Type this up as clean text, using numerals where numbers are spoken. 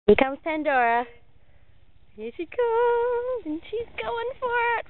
Here comes Pandora. Here she comes, and she's going for it.